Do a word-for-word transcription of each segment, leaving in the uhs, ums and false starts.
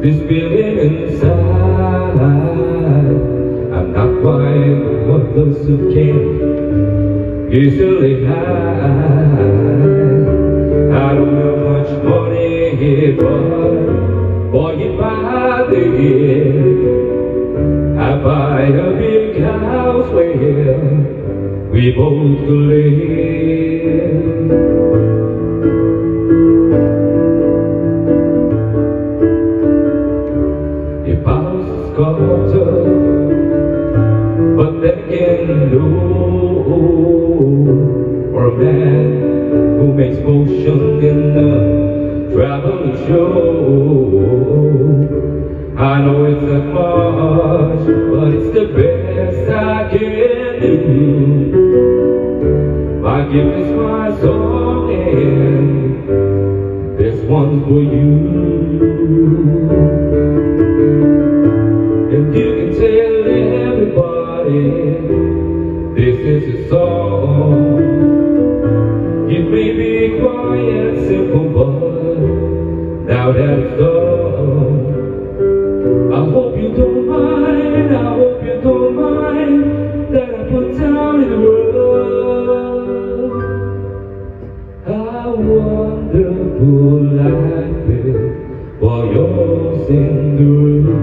this feeling inside. I'm not quite what those who can easily hide. I don't have much money, but boy, if I did, I'd buy a big house where we both could live. If I was a sculptor, but then again, no, or a man who makes motion in a traveling show. I know it's not much, but it's the best I can do. My gift is my song, and this one's for you. And you can tell everybody this is a song. It may be quiet, simple, but now that it's done, I hope you don't mind, I hope you don't mind that I put down in the world how wonderful life is while you're in the room.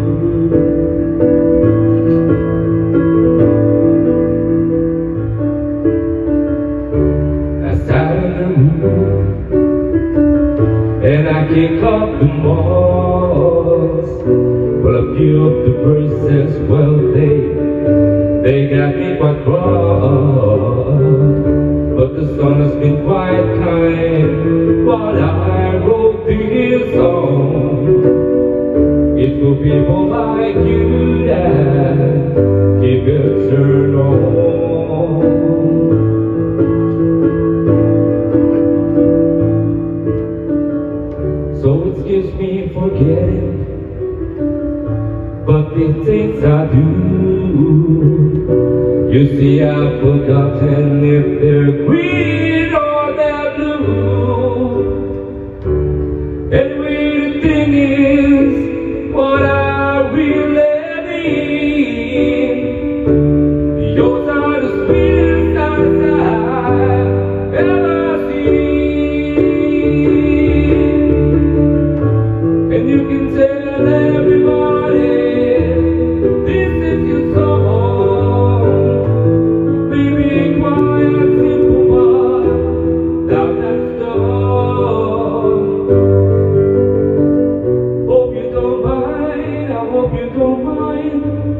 I sat in the room and I kick up the moss. Well, a few of the verses, well, they, they got me quite cross. But the sun has been quite kind while I wrote this song. It's for people like you that keep it turned on. So it gives me forgetting, but the things I do, you see I've forgotten if they're green or they're blue. Anyway, the thing is, what I really need, yours are the sweetest eyes I've ever seen. And you can tell everybody this is your song. Maybe quiet, simple, but now that's done. Hope you don't mind, I hope you don't mind